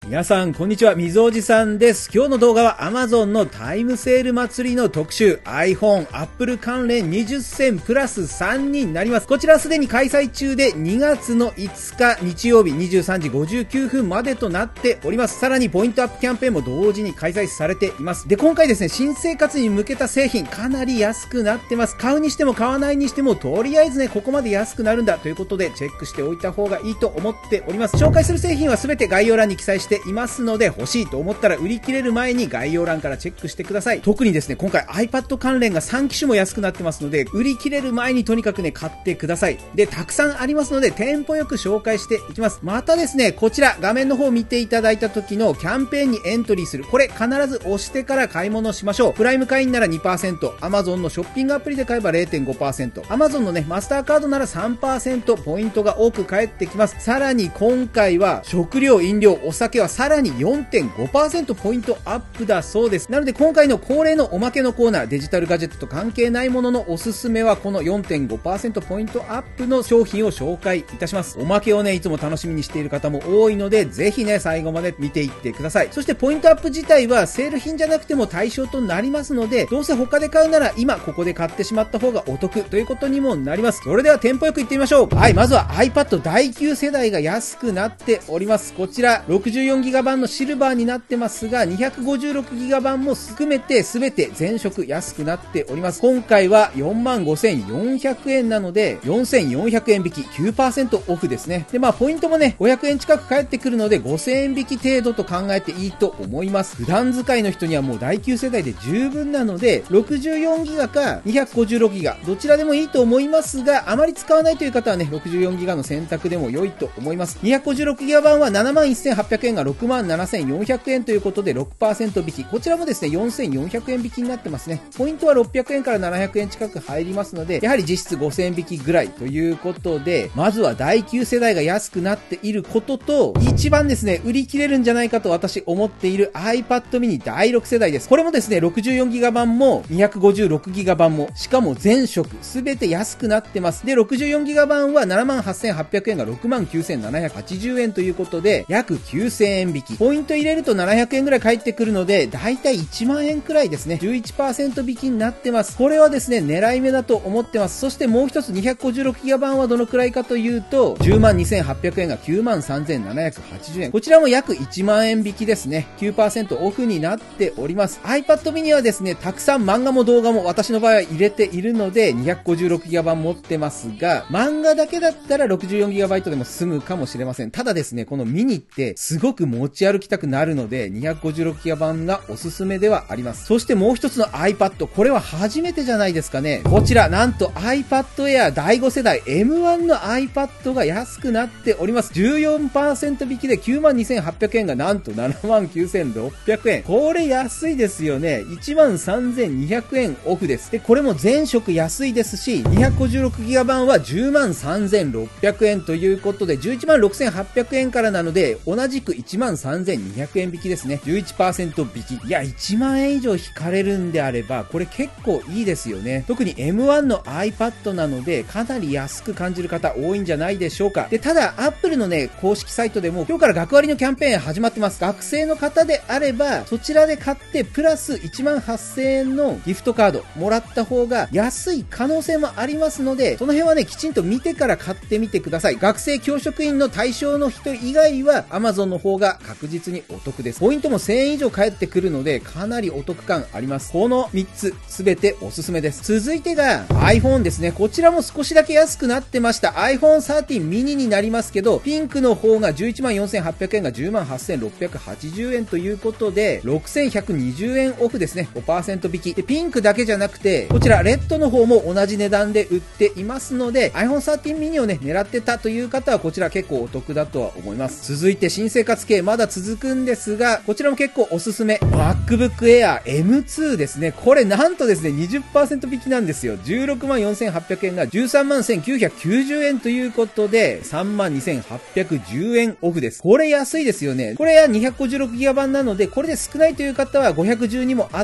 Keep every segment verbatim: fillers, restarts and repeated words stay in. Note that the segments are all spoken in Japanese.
皆さんこんにちは、みずおじさんです。今日の動画は Amazon のタイムセール祭りの特集、 iPhone、Apple 関連にじゅっせんプラスさんになります。こちらはすでに開催中でにがつのいつか日曜日にじゅうさんじごじゅうきゅうふんまでとなっております。さらにポイントアップキャンペーンも同時に開催されています。で、今回ですね、新生活に向けた製品かなり安くなってます。買うにしても買わないにしてもとりあえずね、ここまで安くなるんだということでチェックしておいた方がいいと思っております。紹介する製品は全て概要欄に記載していますので、欲しいと思ったら売り切れる前に概要欄からチェックしてください。特にですね、今回 iPad 関連がさんきしゅも安くなってますので、売り切れる前にとにかくね、買ってください。で、たくさんありますのでテンポよく紹介していきます。またですね、こちら画面の方を見ていただいた時のキャンペーンにエントリーする、これ必ず押してから買い物しましょう。プライム会員なら にパーセント、 Amazon のショッピングアプリで買えば れいてんごパーセント、 Amazon のねマスターカードなら さんパーセント ポイントが多く返ってきます。さらに今回は食料、飲料、お酒はさらに よんてんごパーセント ポイントアップだそうです。なので今回の恒例のおまけのコーナー、デジタルガジェットと関係ないもののおすすめはこの よんてんごパーセント ポイントアップの商品を紹介いたします。おまけをねいつも楽しみにしている方も多いので、ぜひね最後まで見ていってください。そしてポイントアップ自体はセール品じゃなくても対象となりますので、どうせ他で買うなら今ここで買ってしまった方がお得ということにもなります。それではテンポよくいってみましょう。はい、まずは iPad だいきゅう世代が安くなっております。こちら ろくじゅうよんギガ 版のシルバーになってますが、 にひゃくごじゅうろくギガ 版も含めて全て全色安くなっております。今回は よんまんごせんよんひゃくえんなのでよんせんよんひゃくえん引き きゅうパーセント オフですね。で、まあポイントもねごひゃくえん近く返ってくるのでごせんえん引き程度と考えていいと思います。普段使いの人にはもうだいきゅう世代で十分なので ろくじゅうよんギガ か にひゃくごじゅうろくギガ どちらでもいいと思いますが、あまり使わないという方はね ろくじゅうよんギガ の選択でも良いと思います。にひゃくごじゅうろくギガ 版は ななまんせんはっぴゃくえんが ろくまんななせんよんひゃくえんということで ろくパーセント 引き、こちらもですねよんせんよんひゃくえん引きになってますね。ポイントはろっぴゃくえんからななひゃくえん近く入りますので、やはり実質ごせんえん引きぐらいということで、まずはだいきゅう世代が安くなっていることと、一番ですね売り切れるんじゃないかと私思っている iPad mini だいろく世代です。これもですね ろくじゅうよんギガ 版も にひゃくごじゅうろくギガ 版も、しかも全色全て安くなってます。で ろくじゅうよんギガ 版は ななまんはっせんはっぴゃくえんが ろくまんきゅうせんななひゃくはちじゅうえんということで約きゅうせんえん引き、ポイント入れるとななひゃくえんぐらい返ってくるのでだいたいいちまんえんくらいですね。 じゅういちパーセント 引きになってます。これはですね狙い目だと思ってます。そしてもう一つ にひゃくごじゅうろくギガ 版はどのくらいかというと じゅうまんにせんはっぴゃくえんが きゅうまんさんぜんななひゃくはちじゅうえん、こちらも約いちまんえん引きですね。 きゅうパーセント オフになっております。 iPad mini はですねたくさん漫画も動画も私の場合は入れているので にひゃくごじゅうろくギガ 版持ってますが、漫画だけだったら ろくじゅうよんギガバイト でも済むかもしれません。ただですねこのミニってすごく持ち歩きたくなるので にひゃくごじゅうろくギガ 版がおすすめではあります。そしてもう一つの iPad、 これは初めてじゃないですかね。こちらなんと iPad Air だいご世代 エムワン の iPad が安くなっております。 じゅうよんパーセント 引きで きゅうまんにせんはっぴゃくえんがなんと ななまんきゅうせんろっぴゃくえん、これ安いですよね。 いちまんさんぜんにひゃくえんオフです。でこれも全色安いですし にひゃくごじゅうろくギガ 版は じゅうまんさんぜんろっぴゃくえんということでじゅういちまんろくせんはっぴゃくえんからなので同じく いちまんさんぜんにひゃくえん引きですね。 じゅういちパーセント 引き、いやいちまんえん以上引かれるんであればこれ結構いいですよね。特に エムワン の iPad なのでかなり安く感じる方多いんじゃないでしょうか。でただ Apple のね公式サイトでも今日から学割のキャンペーン始まってます。学生の方であればそちらで買ってプラスいちまんはっせんえんのギフトカードもらった方が安い可能性もありますので、その辺はねきちんと見てから買ってみてください。学生教職員の対象の人以外は Amazon の方が確実にお得です。ポイントもせんえん以上返ってくるのでかなりお得感あります。このみっつ全ておすすめです。続いてが iPhone ですね。こちらも少しだけ安くなってました。 アイフォンサーティーン mini になりますけど、ピンクの方が じゅういちまんよんせんはっぴゃくえんが じゅうまんはっせんろっぴゃくはちじゅうえんということでろくせんひゃくにじゅうえんオフですね。 ごパーセント 引きで、ピンクだけじゃなくてこちらレッドの方も同じ値段で売っていますので アイフォンサーティーン mini をね狙ってたという方はこちら結構お得だとは思います。続いて新生活系まだ続くんですが、こちらも結構おすすめ MacBook Air エムツー ですね。これなんとですね にじゅっパーセント 引きなんですよ。じゅうろくまんよんせんはっぴゃくえんがじゅうさんまんせんきゅうひゃくきゅうじゅうえんということで さんまんにせんはっぴゃくじゅうえんオフです。これ安いですよね。これは にひゃくごじゅうろくギガ 版なのでこれで少ないという方はごひゃくじゅうにもあって、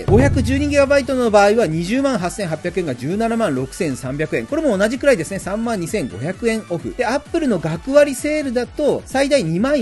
ごひゃくじゅうにギガバイト の場合は にじゅうまんはっせんはっぴゃくえんが じゅうななまんろくせんさんびゃくえん、これも同じくらいですね。さんまんにせんごひゃくえんオフで、 Apple の学割セールだと最大にまんよんせんえんの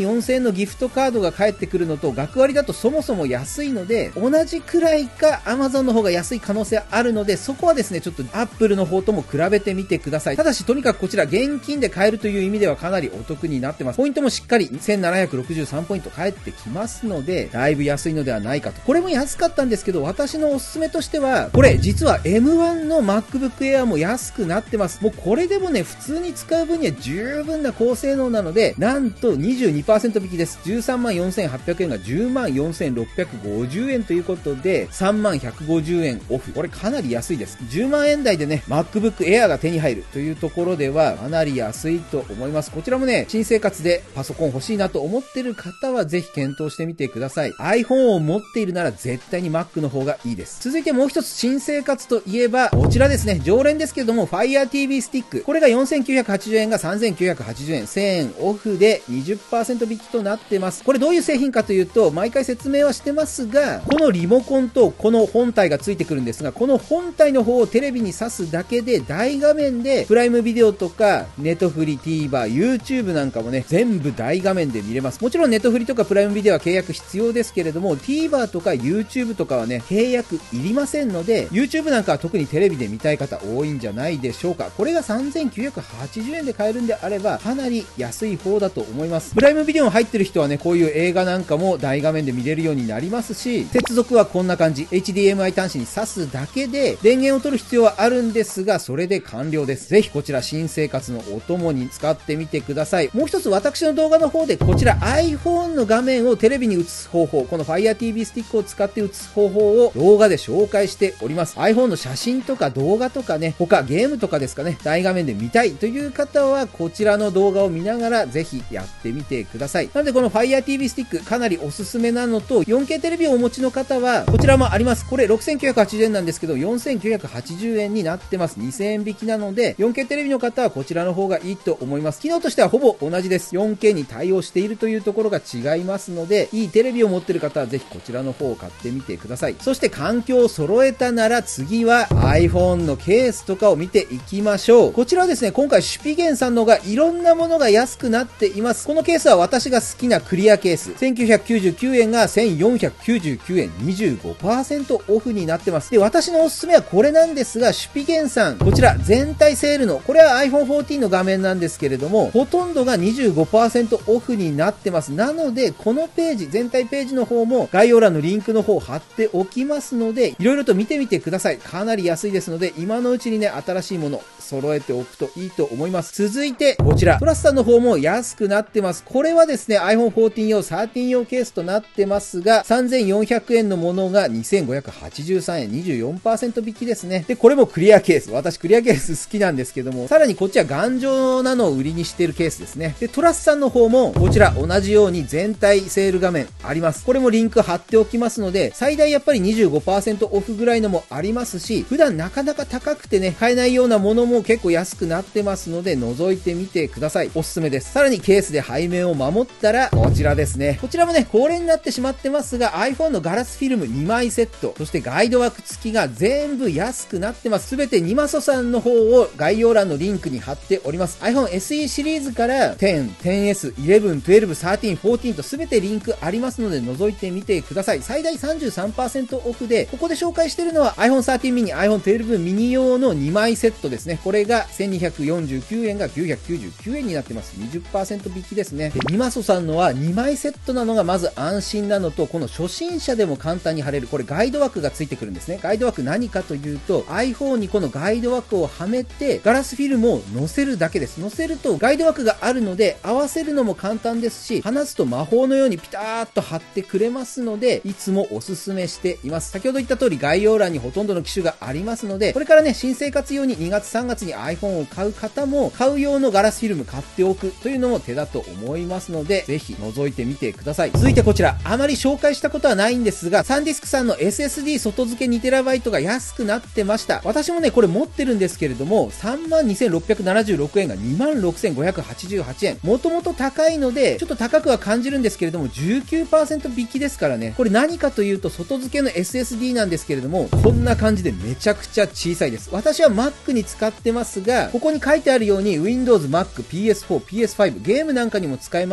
のギフトカードが返ってくるのと、学割だとそもそも安いので、同じくらいか Amazon の方が安い可能性あるので、そこはですね、ちょっと Apple の方とも比べてみてください。ただし、とにかくこちら現金で買えるという意味ではかなりお得になってます。ポイントもしっかりせんななひゃくろくじゅうさんポイント返ってきますので、だいぶ安いのではないかと。これも安かったんですけど、私のおすすめとしては、これ実は エムワン の MacBook Air も安くなってます。もうこれでもね、普通に使う分には十分な高性能なので、なんと にじゅうにパーセント 引きです。じゅうさんまんよんせんはっぴゃくえんがじゅうまんよんせんろっぴゃくごじゅうえんということで、さんまんひゃくごじゅうえんオフ。これかなり安いです。じゅうまんえん台でね、MacBook Air が手に入るというところでは、かなり安いと思います。こちらもね、新生活でパソコン欲しいなと思ってる方はぜひ検討してみてください。iPhone を持っているなら絶対に Mac の方がいいです。続いてもう一つ新生活といえば、こちらですね、常連ですけれども、Fire ティーブイ スティック。これがよんせんきゅうひゃくはちじゅうえんがさんぜんきゅうひゃくはちじゅうえん、せんえんオフで にじゅっパーセント 引きとなってます。これどういう製品かというと、毎回説明はしてますが、このリモコンとこの本体がついてくるんですが、この本体の方をテレビに挿すだけで大画面でプライムビデオとか、ネットフリ、TVer、YouTube なんかもね、全部大画面で見れます。もちろんネットフリとかプライムビデオは契約必要ですけれども、TVer とか YouTube とかはね、契約いりませんので、YouTube なんかは特にテレビで見たい方多いんじゃないでしょうか。これがさんぜんきゅうひゃくはちじゅうえんで買えるんであれば、かなり安い方だと思います。プライムビデオ入ってる人はね、こういう映画なんかも大画面で見れるようになりますし、接続はこんな感じ。エイチディーエムアイ 端子に挿すだけで、電源を取る必要はあるんですが、それで完了です。ぜひこちら新生活のお供に使ってみてください。もう一つ私の動画の方で、こちら iPhone の画面をテレビに映す方法、この Fire ティーブイ スティックを使って映す方法を動画で紹介しております。iPhone の写真とか動画とかね、他ゲームとかですかね、大画面で見たいという方は、こちらの動画を見ながらぜひやってみてください。なのでこの Fire ティーブイ スティックかなりおすすめなのと、よんケー テレビをお持ちの方は、こちらもあります。これろくせんきゅうひゃくはちじゅうえんなんですけど、よんせんきゅうひゃくはちじゅうえんになってます。にせんえん引きなので、よんケー テレビの方はこちらの方がいいと思います。機能としてはほぼ同じです。よんケー に対応しているというところが違いますので、いいテレビを持っている方はぜひこちらの方を買ってみてください。そして環境を揃えたなら次は iPhone のケースとかを見ていきましょう。こちらはですね、今回シュピゲンさんのがいろんなものが安くなっています。このケースは私が好きなクリアケース。せんきゅうひゃくきゅうじゅうきゅうえんがせんよんひゃくきゅうじゅうきゅうえん、にじゅうごパーセント オフになってます。で、私のおすすめはこれなんですが、シュピゲンさん、こちら全体セールの、これは アイフォンフォーティーン の画面なんですけれども、ほとんどが にじゅうごパーセント オフになってます。なので、このページ、全体ページの方も概要欄のリンクの方貼っておきますので、いろいろと見てみてください。かなり安いですので、今のうちにね、新しいもの揃えておくといいと思います。続いて、こちら、トラスさんの方も安くなってます。これはですね、アイフォンフォーティーン 用、サーティーン 用ケースとなってますが、さんぜんよんひゃくえんのものがにせんごひゃくはちじゅうさんえん、にじゅうよんパーセント 引きですね。で、これもクリアケース。私クリアケース好きなんですけども、さらにこっちは頑丈なのを売りにしているケースですね。で、トラスさんの方も、こちら同じように全体セール画面あります。これもリンク貼っておきますので、最大やっぱり にじゅうごパーセント オフぐらいのもありますし、普段なかなか高くてね、買えないようなものも結構安くなってますので、覗いてみてください。おすすめです。さらにケースで背面を守ったら、こちらですね。こちらもね、恒例になってしまってますが、iPhone のガラスフィルムにまいセット、そしてガイド枠付きが全部安くなってます。すべてにマソさんの方を概要欄のリンクに貼っております。iPhone エスイー シリーズからじゅう、じゅうエス、じゅういち、じゅうに、じゅうさん、じゅうよんとすべてリンクありますので覗いてみてください。最大 さんじゅうさんパーセント オフで、ここで紹介しているのは iPhone サーティーン mini、iPhone じゅうに mini 用のにまいセットですね。これがせんにひゃくよんじゅうきゅうえんがきゅうひゃくきゅうじゅうきゅうえんになってます。にじゅっパーセント 引きですね。で、にマソさんのはにまいセットなのがまず安心なのと、この初心者でも簡単に貼れる、これガイド枠がついてくるんですね。ガイド枠何かというと、iPhone にこのガイド枠をはめて、ガラスフィルムを載せるだけです。載せるとガイド枠があるので、合わせるのも簡単ですし、離すと魔法のようにピターっと貼ってくれますので、いつもおすすめしています。先ほど言った通り概要欄にほとんどの機種がありますので、これからね、新生活用ににがつさんがつに iPhone を買う方も、買う用のガラスフィルム買っておくというのも手だと思いますので、ぜひ覗いてみてください。続いてこちら、あまり紹介したことはないんですが、サンディスクさんの エスエスディー 外付け にテラバイト が安くなってました。私もね、これ持ってるんですけれども、さんまんにせんろっぴゃくななじゅうろくえんが にまんろくせんごひゃくはちじゅうはちえん。もともと高いので、ちょっと高くは感じるんですけれども、じゅうきゅうパーセント 引きですからね。これ何かというと、外付けの エスエスディー なんですけれども、こんな感じでめちゃくちゃ小さいです。私は Mac に使ってますが、ここに書いてあるように Windows、Mac、ピーエスフォー、ピーエスファイブ、ゲームなんかにも使えますし、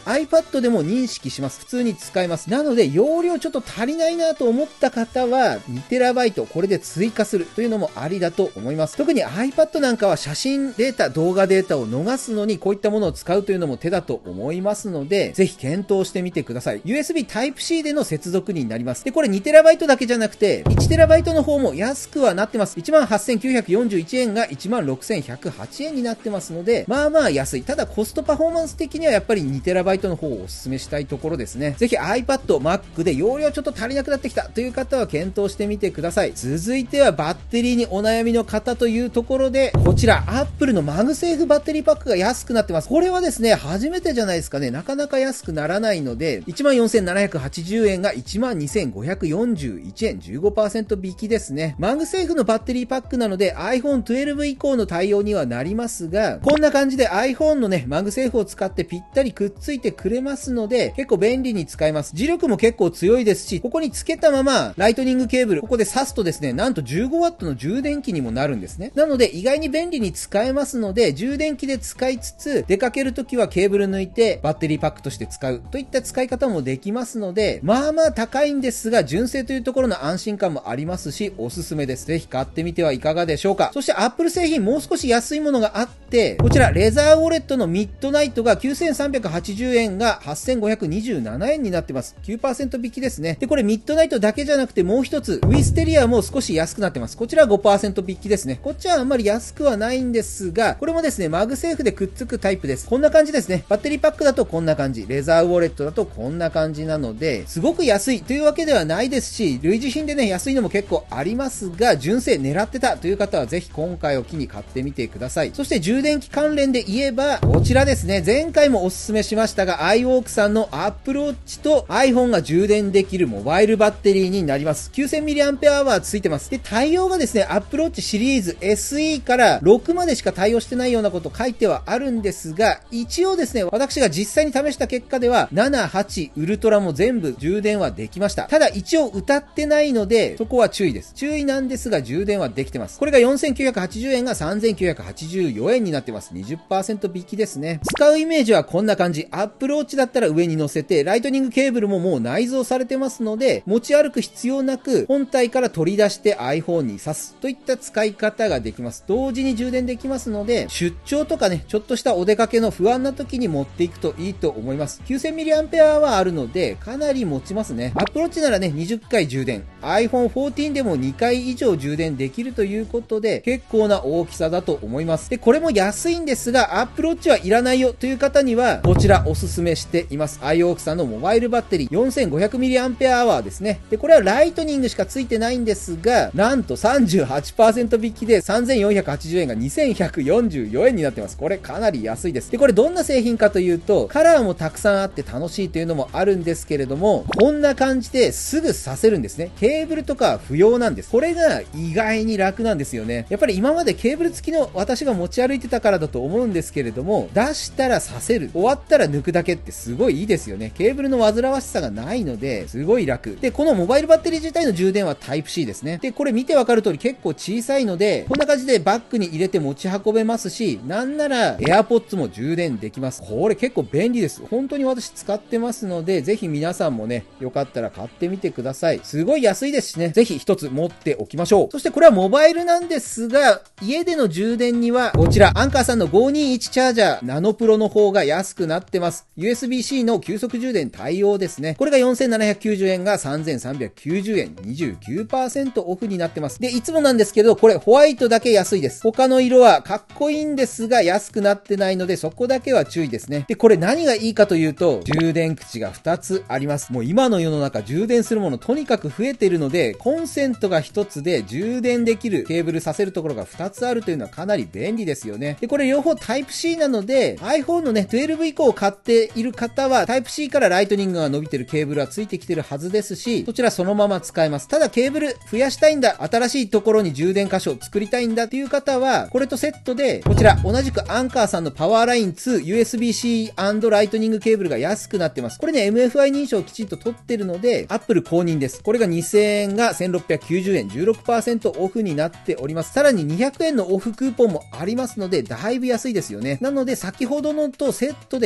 iPad でも認識します。普通に使えます。なので、容量ちょっと足りないなと思った方は、にテラバイト これで追加するというのもありだと思います。特に iPad なんかは写真データ、動画データを逃すのにこういったものを使うというのも手だと思いますので、ぜひ検討してみてください。ユーエスビー Type-C での接続になります。で、これ にテラバイト だけじゃなくて、いちテラバイト の方も安くはなってます。いちまんはっせんきゅうひゃくよんじゅういちえんが いちまんろくせんひゃくはちえんになってますので、まあまあ安い。ただコストパフォーマンス的にはやっぱり にテラバイト の方をお勧めしたいところですね。ぜひ iPad、Mac で容量ちょっと足りなくなってきたという方は検討してみてください。続いてはバッテリーにお悩みの方というところで、こちら Apple のマグセーフバッテリーパックが安くなってます。これはですね、初めてじゃないですかね。なかなか安くならないので、いちまんよんせんななひゃくはちじゅうえんが いちまんにせんごひゃくよんじゅういちえん、じゅうごパーセント 引きですね。マグセーフのバッテリーパックなので アイフォンじゅうに 以降の対応にはなりますが、こんな感じで iPhone のね、マグセーフを使ってぴったりくっついてくれますので、結構便利に使えます。磁力も結構強いですし、ここにつけたままライトニングケーブル、ここで挿すとですね、なんと じゅうごワット の充電器にもなるんですね。なので意外に便利に使えますので、充電器で使いつつ、出かけるときはケーブル抜いてバッテリーパックとして使うといった使い方もできますので、まあまあ高いんですが、純正というところの安心感もありますし、おすすめです。ぜひ買ってみてはいかがでしょうか。そして Apple 製品もう少し安いものがあって、こちらレザーウォレットのミッドナイトがきゅうせんさんびゃくはちじゅうえんがはっせんごひゃくにじゅうななえんになってます。きゅうパーセント 引きですね。で、これミッドナイトだけじゃなくてもう一つ、ウィステリアも少し安くなってます。こちら ごパーセント 引きですね。こっちはあんまり安くはないんですが、これもですね、マグセーフでくっつくタイプです。こんな感じですね。バッテリーパックだとこんな感じ。レザーウォレットだとこんな感じなので、すごく安いというわけではないですし、類似品でね、安いのも結構ありますが、純正狙ってたという方はぜひ今回を機に買ってみてください。そして充電器関連で言えば、こちらですね、前回もお勧めしましたが、iWalk さんの Apple Watch と iPhone が充電できるモバイルバッテリーになります。きゅうせんミリアンペアアワー ついてます。で、対応がですね、Apple Watch シリーズ エスイー からろくまでしか対応してないようなこと書いてはあるんですが、一応ですね、私が実際に試した結果では、なな、はち、ウルトラも全部充電はできました。ただ一応歌ってないので、そこは注意です。注意なんですが、充電はできてます。これがよんせんきゅうひゃくはちじゅうえんがさんぜんきゅうひゃくはちじゅうよえんになってます。にじゅっパーセント 引きですね。使うイメージはこんな感じ。Apple Watch だったら上に乗せて、ライトニングケーブルももう内蔵されてますので、持ち歩く必要なく、本体から取り出して iPhone に挿すといった使い方ができます。同時に充電できますので、出張とかね、ちょっとしたお出かけの不安な時に持っていくといいと思います。きゅうせんミリアンペアはあるので、かなり持ちますね。Apple Watch ならね、にじゅっかい充電。アイフォンフォーティーン でもにかい以上充電できるということで、結構な大きさだと思います。で、これも安いんですが、Apple Watch はいらないよという方には、こちらおすすめしています。iWalk さんのモバイルバッテリー よんせんごひゃくミリアンペアアワー ですね。で、これはライトニングしかついてないんですが、なんと さんじゅうはちパーセント 引きでさんぜんよんひゃくはちじゅうえんがにせんひゃくよんじゅうよえんになってます。これかなり安いです。で、これどんな製品かというと、カラーもたくさんあって楽しいというのもあるんですけれども、こんな感じですぐ挿せるんですね。ケーブルとか不要なんです。これが意外に楽なんですよね。やっぱり今までケーブル付きの私が持ち歩いてたからだと思うんですけれども、出したら挿せる、終わったら抜くだけってすごいいいですよね。ケーブルの煩わしさがないので、すごい楽。で、このモバイルバッテリー自体の充電は タイプシー ですね。で、これ見てわかる通り結構小さいので、こんな感じでバッグに入れて持ち運べますし、なんなら AirPods も充電できます。これ結構便利です。本当に私使ってますので、ぜひ皆さんもね、よかったら買ってみてください。すごい安いですしね、ぜひ一つ持っておきましょう。そしてこれはモバイルなんですが、家での充電には、こちら、アンカーさんのごーにーいちチャージャーナノプロの方が安くなってます。ユーエスビー-C の急速充電対応ですね。これがよんせんななひゃくきゅうじゅうえんがさんぜんさんびゃくきゅうじゅうえん、にじゅうきゅうパーセント オフになってます。で、いつもなんですけど、これホワイトだけ安いです。他の色はかっこいいんですが、安くなってないので、そこだけは注意ですね。で、これ何がいいかというと、充電口がふたつあります。もう今の世の中、充電するものとにかく増えているので、コンセントがひとつで充電できるケーブルさせるところがふたつあるというのはかなり便利ですよね。で、これ両方 タイプシー なので、iPhone のね、じゅうに以降を買っている方は、タイプシー からライトニングが伸びてるケーブルはついてきてるはずですし、そちらそのまま使えます。ただケーブル増やしたいんだ、新しいところに充電箇所を作りたいんだっていう方は、これとセットで、こちら同じくアンカーさんのパワーラインツー ユーエスビー-C& ライトニングケーブルが安くなってます。これね、エムエフアイ 認証をきちんと取ってるので、Apple 公認です。これがにせんえんがせんろっぴゃくきゅうじゅうえん、じゅうろくパーセント オフになっております。さらににひゃくえんのオフクーポンもありますので、だいぶ安いですよね。なので、先ほどのとセットで買うこ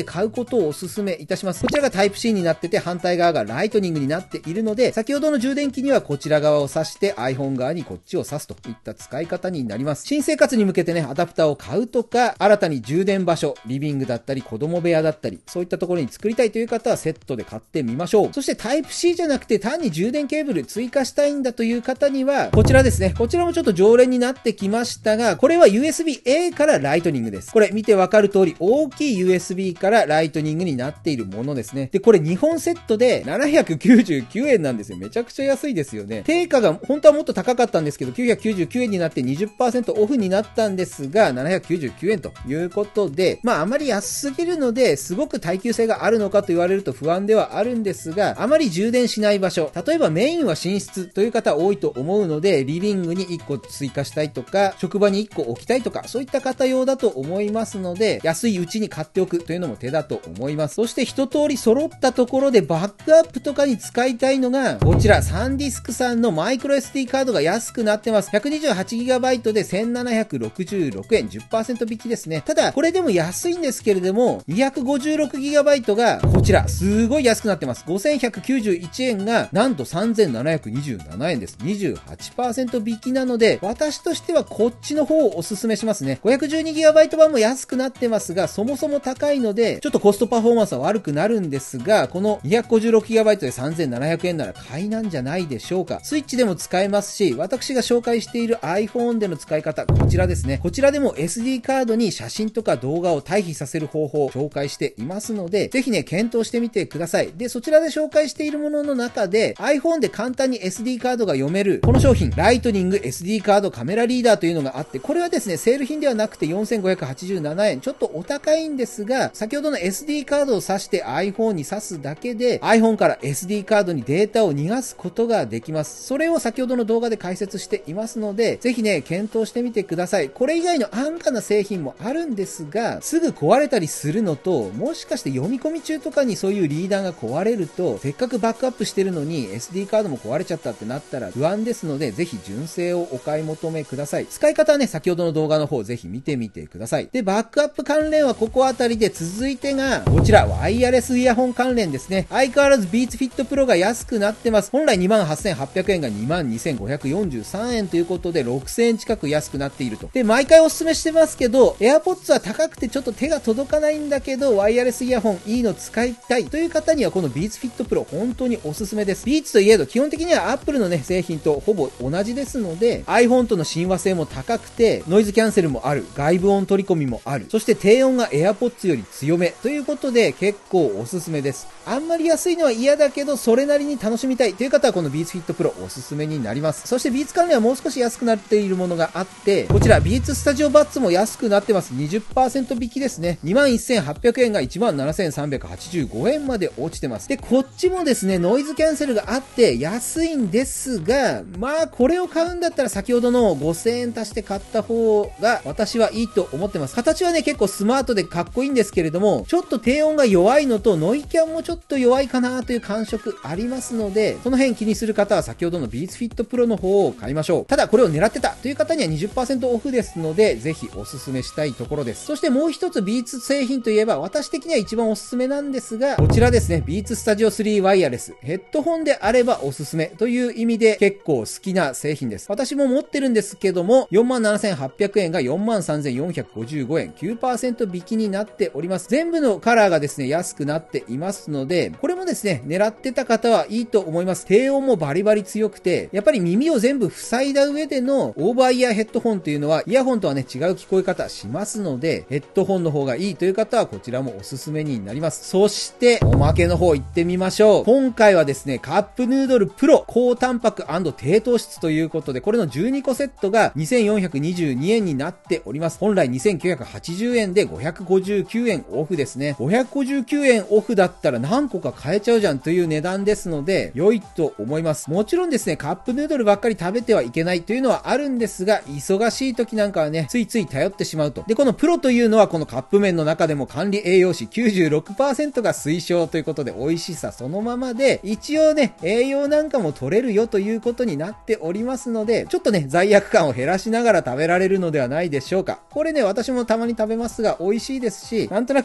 ことをお勧めいたします。こちらがタイプ シー になってて、反対側がライトニングになっているので、先ほどの充電器にはこちら側を挿して iPhone 側にこっちを挿すといった使い方になります。新生活に向けてね、アダプターを買うとか、新たに充電場所、リビングだったり子供部屋だったり、そういったところに作りたいという方はセットで買ってみましょう。そしてタイプ シー じゃなくて単に充電ケーブル追加したいんだという方には、こちらですね。こちらもちょっと常連になってきましたが、これは ユーエスビーエー からライトニングです。これ見てわかる通り大きい ユーエスビー からライトニングになっているものですね。で、これにほんセットでななひゃくきゅうじゅうきゅうえんなんですよ。めちゃくちゃ安いですよね。定価が本当はもっと高かったんですけど、きゅうひゃくきゅうじゅうきゅうえんになって にじゅっパーセント オフになったんですが、ななひゃくきゅうじゅうきゅうえんということで、まああまり安すぎるのですごく耐久性があるのかと言われると不安ではあるんですが、あまり充電しない場所、例えばメインは寝室という方多いと思うので、リビングにいっこ追加したいとか、職場にいっこ置きたいとか、そういった方用だと思いますので、安いうちに買っておくというのも手だと思います。そして一通り揃ったところでバックアップとかに使いたいのが、こちらサンディスクさんのマイクロ エスディー カードが安くなってます。ひゃくにじゅうはちギガバイト でせんななひゃくろくじゅうろくえん、じゅっパーセント 引きですね。ただ、これでも安いんですけれども、にひゃくごじゅうろくギガバイト がこちら、すごい安くなってます。ごせんひゃくきゅうじゅういちえんが、なんとさんぜんななひゃくにじゅうななえんです。にじゅうはちパーセント 引きなので、私としてはこっちの方をお勧めしますね。ごひゃくじゅうにギガバイト 版も安くなってますが、そもそも高いので、ちょっとコストパフォーマンスは悪くなるんですが、この にひゃくごじゅうろくギガバイト でさんぜんななひゃくえんなら買いなんじゃないでしょうか。スイッチでも使えますし、私が紹介している iPhone での使い方、こちらですね。こちらでも エスディー カードに写真とか動画を対比させる方法を紹介していますので、ぜひね、検討してみてください。で、そちらで紹介しているものの中で、iPhone で簡単に エスディー カードが読める、この商品、ライトニング エスディー カードカメラリーダーというのがあって、これはですね、セール品ではなくてよんせんごひゃくはちじゅうななえん、ちょっとお高いんですが、先ほどの エスディー カードを挿して iPhone に挿すだけで、iPhone から エスディー カードにデータを逃がすことができます。それを先ほどの動画で解説していますので、ぜひね、検討してみてください。これ以外の安価な製品もあるんですが、すぐ壊れたりするのと、もしかして読み込み中とかにそういうリーダーが壊れると、せっかくバックアップしてるのに エスディー カードも壊れちゃったってなったら不安ですので、ぜひ純正をお買い求めください。使い方はね、先ほどの動画の方ぜひ見てみてください。で、バックアップ関連はここあたりで、続いてが、こちら、ワイヤレスイヤホン関連ですね。相変わらず Beats Fit Pro が安くなってます。本来 にまんはっせんはっぴゃくえんが にまんにせんごひゃくよんじゅうさんえんということで、ろくせんえん近く安くなっていると。で、毎回お勧めしてますけど、AirPods は高くてちょっと手が届かないんだけど、ワイヤレスイヤホンいいの使いたいという方には、この Beats Fit Pro 本当におすすめです。Beats といえど、基本的には Apple のね、製品とほぼ同じですので、iPhone との親和性も高くて、ノイズキャンセルもある、外部音取り込みもある、そして低音が AirPods より強めということで、結構おすすめです。あんまり安いのは嫌だけど、それなりに楽しみたいという方は、この Beats Fit Pro おすすめになります。そして Beats 関連はもう少し安くなっているものがあって、こちら Beats Studio Buds も安くなってます。にじゅっパーセント 引きですね。にまんせんはっぴゃくえんが いちまんななせんさんびゃくはちじゅうごえんまで落ちてます。で、こっちもですね、ノイズキャンセルがあって安いんですが、まあこれを買うんだったら先ほどのごせんえん足して買った方が私はいいと思ってます。形はね、結構スマートでかっこいいんですけれども、ちょっと低音が弱いのとノイキャンもちょっと弱いかなという感触ありますので、その辺気にする方は先ほどの Beats Fit Pro の方を買いましょう。ただこれを狙ってたという方には にじゅっパーセント オフですので、ぜひおすすめしたいところです。そしてもう一つ Beats 製品といえば、私的には一番おすすめなんですが、こちらですね、Beats Studio スリーワイヤレス。ヘッドホンであればおすすめという意味で結構好きな製品です。私も持ってるんですけども、よんまんななせんはっぴゃくえんが よんまんさんぜんよんひゃくごじゅうごえん、きゅうパーセント 引きになっております。全部のカラーがですね、安くなっていますので、これもですね、狙ってた方はいいと思います。低音もバリバリ強くて、やっぱり耳を全部塞いだ上でのオーバーイヤーヘッドホンというのは、イヤホンとはね、違う聞こえ方しますので、ヘッドホンの方がいいという方はこちらもおすすめになります。そして、おまけの方行ってみましょう。今回はですね、カップヌードルプロ高タンパク&低糖質ということで、これのじゅうにこセットがにせんよんひゃくにじゅうにえんになっております。本来にせんきゅうひゃくはちじゅうえんでごひゃくごじゅうきゅうえんオフですね。ごひゃくごじゅうきゅうえんオフだったら何個か買えちゃうじゃんという値段ですので、良いと思います。もちろんですね、カップヌードルばっかり食べてはいけないというのはあるんですが、忙しい時なんかはね、ついつい頼ってしまうと。で、このプロというのはこのカップ麺の中でも管理栄養士 きゅうじゅうろくパーセント が推奨ということで、美味しさそのままで、一応ね、栄養なんかも取れるよということになっておりますので、ちょっとね、罪悪感を減らしながら食べられるのではないでしょうか。これね、私もたまに食べますが美味しいですし、なんとなくね、悪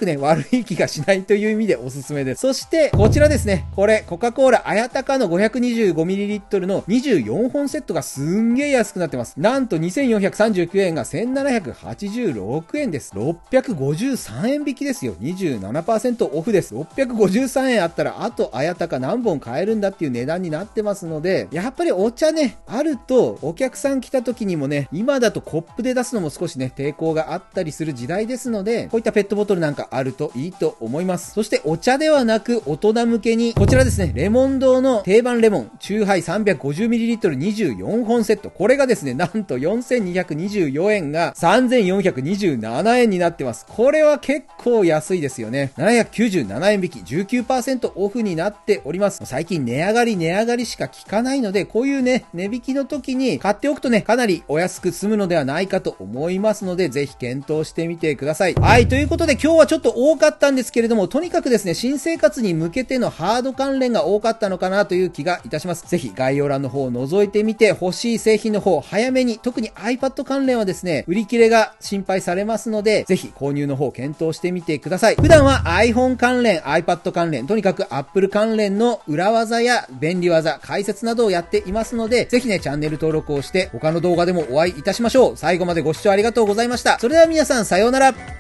悪い気がしないという意味でおすすめです。そして、こちらですね。これ、コカ・コーラ綾鷹の ごひゃくにじゅうごミリリットル のにじゅうよんほんセットがすんげー安くなってます。なんとにせんよんひゃくさんじゅうきゅうえんがせんななひゃくはちじゅうろくえんです。ろっぴゃくごじゅうさんえん引きですよ。にじゅうななパーセント オフです。ろっぴゃくごじゅうさんえんあったら、あと綾鷹何本買えるんだっていう値段になってますので、やっぱりお茶ね、あると、お客さん来た時にもね、今だとコップで出すのも少しね、抵抗があったりする時代ですので、こういったペットボトルなんかあるといいと思います。そしてお茶ではなく、大人向けに、こちらですね、レモン堂の定番レモン、チューハイ さんびゃくごじゅうミリリットル にじゅうよんほんセット。これがですね、なんとよんせんにひゃくにじゅうよえんがさんぜんよんひゃくにじゅうななえんになってます。これは結構安いですよね。ななひゃくきゅうじゅうななえん引き、じゅうきゅうパーセント オフになっております。最近値上がり値上がりしか聞かないので、こういうね、値引きの時に買っておくとね、かなりお安く済むのではないかと思いますので、ぜひ検討してみてください。はい、ということで今日はちょっと多かったんですけれども、とにかくですね、新生活に向けてのハード関連が多かったのかなという気がいたします。ぜひ概要欄の方を覗いてみて、欲しい製品の方、早めに、特に iPad 関連はですね、売り切れが心配されますので、ぜひ購入の方を検討してみてください。普段は iPhone 関連、iPad 関連、とにかく Apple 関連の裏技や便利技、解説などをやっていますので、ぜひね、チャンネル登録をして、他の動画でもお会いいたしましょう。最後までご視聴ありがとうございました。それでは皆さん、さようなら。